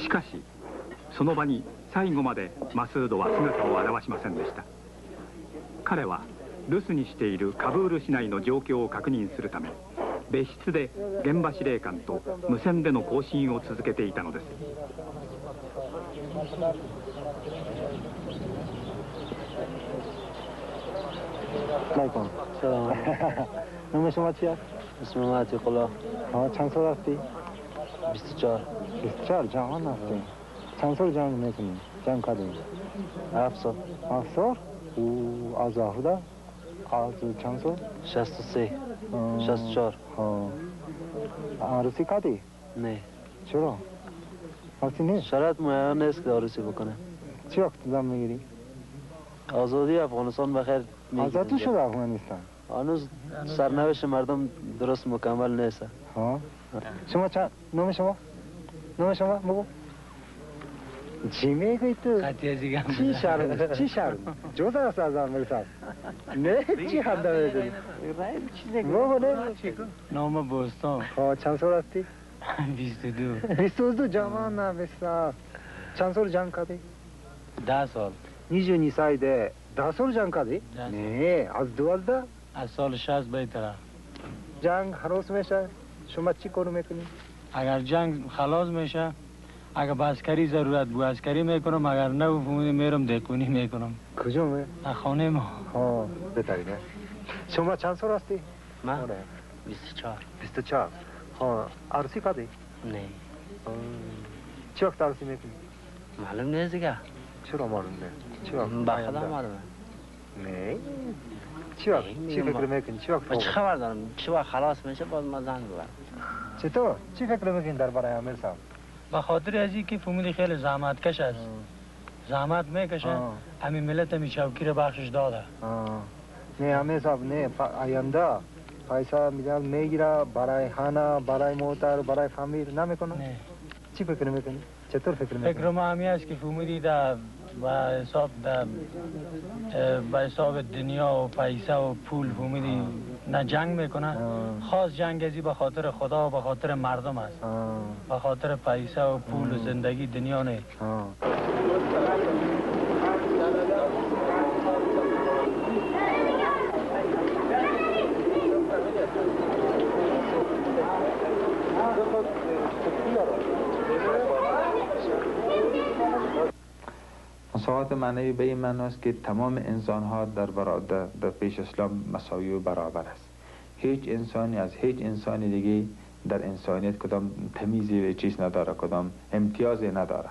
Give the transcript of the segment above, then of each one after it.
しかしその場に最後までマスードは姿を現しませんでした。彼は留守にしているカブール市内の状況を確認するため別室で現場司令官と無線での交信を続けていたのです。 نام شما چی است؟ اسم من عتیق الله. چند سال هستی؟ 24. 24 جوان هستی. چند سال جنگ میکنی؟ جنگ کردی؟ 7 سال. 7 سال؟ او از آفده؟ از چند سال؟ 63. 64. عروسی کردی؟ نه. چرا؟ عروسی نیست؟ شرط معین نیست که عروسی بکنه. چی وقت زن میگیری؟ آزادی افغانستان بخیر میگیریم. آزادی شده افغانستان؟ هنوز سرنوشت مردم درست مکمل نیست. شما چند؟ نام شما؟ نام شما بگو. چی میگوی تو؟ چی شرم؟ چی شرم؟ جوز است از آن میرسد. نه چی خنده میکنی؟ بگو نه. نام بوستان. چند سال هستی؟ 22. 22 جوان نه بسیار. چند سال جنگ کردی؟ 10 سال. 22 سال ده 10 سال جنگ کردی؟ نه از 12؟ از سال 60 بهتره. جنگ خلاص میشه؟ شما چی کار میکنی؟ اگر جنگ خلاص میشه اگر به عسکری ضرورت بود عسکری میکنم، اگر نه میرم دهقونی میکنم. کجا می؟ خانه ما. بهتره. شما چند سال هستی؟ من 24. 24. عروسی کردی؟ نه. چه وقت عروسی میکنی؟ معلوم نیست دیگه. چرا معلوم نیست؟ چه وقت؟ با خودم معلومه. نه. چی وقت؟ چی فکر میکنی؟ چی وقت؟ چه خبر دارم؟ چه وقت خلاص میشه باز ما زن ببرم. چطور؟ چی فکر میکنی درباره امیر صاحب؟ به خاطر ازی که فامیلی خیلی زحمت کش است. زحمت میکشه. همین ملت می چوکی رو بخشش داده. نه امیر صاحب نه آینده پیسه میدن میگیره برای خانه، برای موتر، برای فامیل نمیکنه؟ نه. چی فکر میکنی؟ چطور فکر میکنی؟ فکر ما همی است که فامیلی در به حساب دنیا و پیسه و پول فامیلی نه جنگ میکنه. خاص جنگ ازی به خاطر خدا و به خاطر مردم است. به خاطر پیسه و پول و زندگی دنیا نه. مساوات معنوی به این معنی است که تمام انسان ها در پیش اسلام مساوی و برابر است. هیچ انسانی از هیچ انسانی دیگه در انسانیت کدام تمیزی و چیز نداره، کدام امتیازی نداره.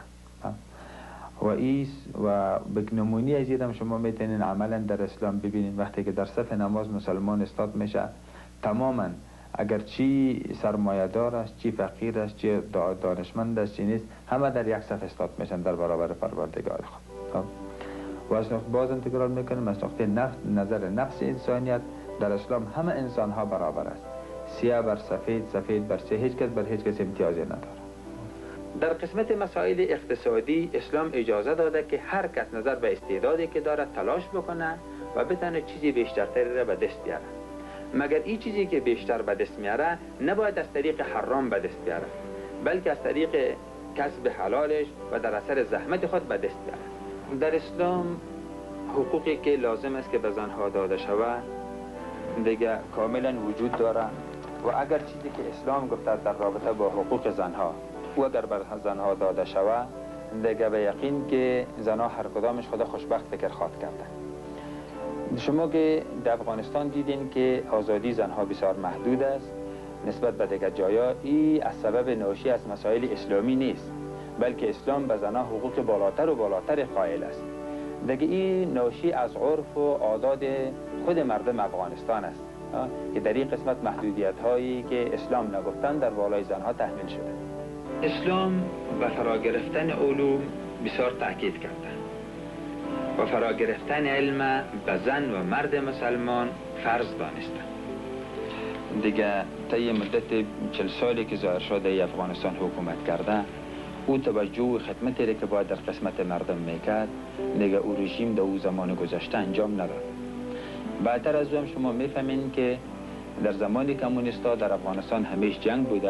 و به نمونی از این شما میتونین عملا در اسلام ببینید وقتی که در صف نماز مسلمان استاد میشه تماما اگر چی سرمایه دار است، چی فقیر است، چی دانشمند است، چی نیست، همه در یک صف استاد میشن در برابر پروردگار خود. و از بازم تکرار میکنم از نقطه نظر نفس انسانیت در اسلام همه انسان ها برابر است. سیاه بر سفید، سفید بر سیاه، هیچ کس بر هیچ کس امتیازی نداره. در قسمت مسائل اقتصادی اسلام اجازه داده که هر کس نظر به استعدادی که داره تلاش بکنه و بتونه چیزی بیشترتری را به دست بیاره. مگر این چیزی که بیشتر به دست میاره نباید از طریق حرام به دست بیاره، بلکه از طریق کسب حلالش و در اثر زحمت خود به دست بیاره. در اسلام حقوقی که لازم است که به زنها داده شود دیگه کاملا وجود داره و اگر چیزی که اسلام گفته در رابطه با حقوق زنها و اگر بر زنها داده شود دیگه به یقین که زنها هر کدامش خدا خوشبخت فکر خواهد کردن. شما که در افغانستان دیدین که آزادی زنها بسیار محدود است نسبت به دیگر جایا، این از سبب ناشی از مسائل اسلامی نیست، بلکه اسلام به زنها حقوق بالاتر و بالاتر قائل است. دیگه این ناشی از عرف و عادات خود مردم افغانستان است که در این قسمت محدودیت هایی که اسلام نگفتن در بالای زنها تحمیل شده. اسلام به فرا گرفتن علوم بسیار تاکید کرده و فرا گرفتن علم به زن و مرد مسلمان فرض دانسته. دیگه طی مدت 40 سالی که ظاهر شده افغانستان حکومت کرده، او توجه و خدمتی که باید در قسمت مردم میکرد دیگه او رژیم در او زمان گذشته انجام نداد. بعدتر از او هم شما میفهمین که در زمان کمونیستا در افغانستان همیشه جنگ بوده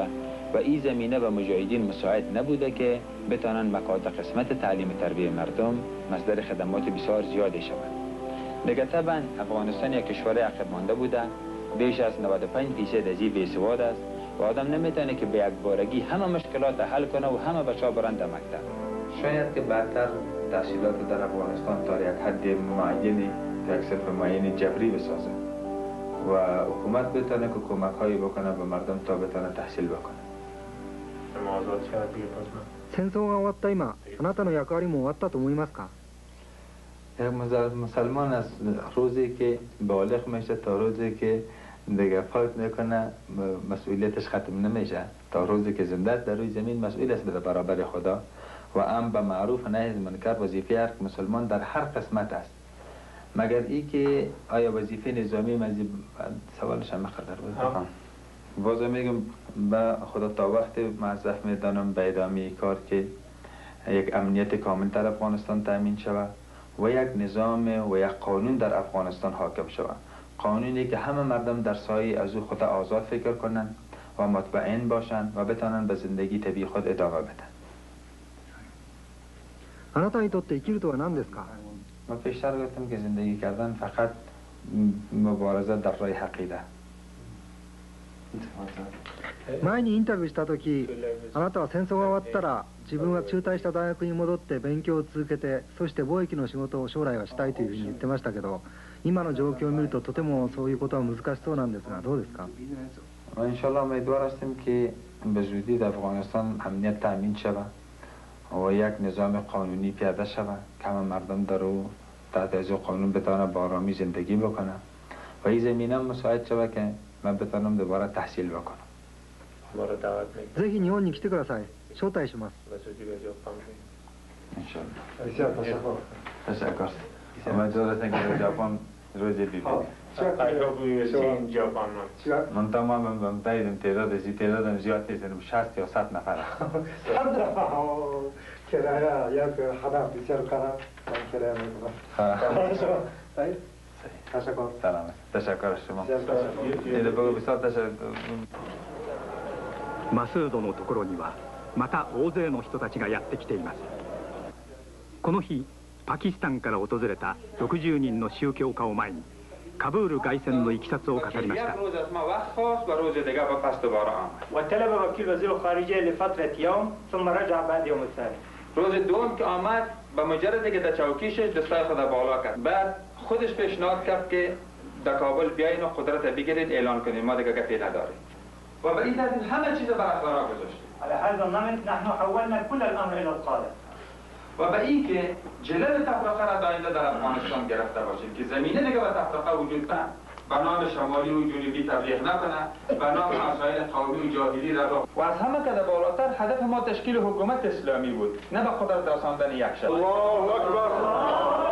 و این زمینه به مجاهدین مساعد نبوده که بتانن مقاطع قسمت تعلیم تربیت مردم مصدر خدمات بسیار زیادی شود. دیگه طبعا افغانستان یک کشور عقب مانده بوده، بیش از 95% از این بیسواد است و آدم نمیتونه که به یک بارگی همه مشکلات حل کنه و همه بچه‌ها برند مکتب. شاید که بعدتر تحصیلات در افغانستان تا یک حد معینی، یک صرف معین جبری بسازه و حکومت بتونه که کمک‌هایی بکنه به مردم تا بتونه تحصیل بکنه. 戦争が終わった今、あなたの役割も終わったと思いますか？ یک مسلمان از روزی که بالغ میشه تا روزی که دیگه فوت میکنه مسئولیتش ختم نمیشه. تا روزی که زنده در روی زمین مسئول است به برابر خدا و امر به معروف و نهی از منکر وظیفه هر مسلمان در هر قسمت است. مگر ای که آیا وظیفه نظامی سوالش هم مقدر بود. بازم میگم به خدا تا وقت معذف میدانم به ادامه کار که یک امنیت کامل در افغانستان تامین شود و یک نظام و یک قانون در افغانستان حاکم شود. قانونی که همه مردم در سایه از او خود آزاد فکر کنند و مطمئن باشند و بتانند به زندگی طبیعی خود ادامه بدن. あなたにとって生きるとは何ですか？ ما پیشتر گفتم که زندگی کردن فقط مبارزه در راه حقیقت. 前にインタビューした時、あなたは戦争が終わったら自分は中退した大学に戻って勉強を続けて、そして貿易の仕事を将来はしたいというふうに言ってましたけど、今の状況を見るととてもそういうことは難しそうなんですが、どうですか？ ان شاء الله امیدوار هستیم که به زودی در افغانستان امنیت تامین شود و یک نظام قانونی پیاده شود که همه مردم در او تحت از قانون بتوانند با آرامی زندگی بکنه و این زمینه مساعد شود که من بتوانم دوباره تحصیل بکنم. ぜひ日本に来てください。招待します。 ان شاء الله. تشکر. امیدوار هستم که در ژاپن روزی ببینیم. من تمام بمتایدم تعدادم زیاد نیستم 60 یا 100 نفر. 100 نفر کرایه یک هدف بسیار کنم کرایه میکنم. تشکر. سلام. تشکر شما. اینو بگو بسیار تشکر. マスードのところにはまた大勢の人たちがやってきています。この日パキスタンから訪れた60人の宗教家を前にカブール凱旋のいきさつを語りました。 وطلب وكيل وزير الخارجية لفترة يوم ثم رجع بعد يوم الثاني. روز دوم که آمد به مجرد که در چوکیش دستای خود بالا کرد، بعد خودش پیشنهاد کرد که در کابل بیاین و قدرت بگیرید اعلان کنید ما دیگه گپی نداریم و به این ترتیب همه چیز بر قرار گذاشتیم. على هذا النمط نحن حولنا كل الأمر إلى القادة. و به این که جلب تفرقه را داینده در افغانستان گرفته باشیم که زمینه دیگه به تفرقه وجود نه، به نام شمالی و جنوبی تبلیغ نکنه، به نام مسائل قومی و جاهلی را و از همه که بالاتر هدف ما تشکیل حکومت اسلامی بود، نه به قدرت رساندن یک شخص. الله اکبر.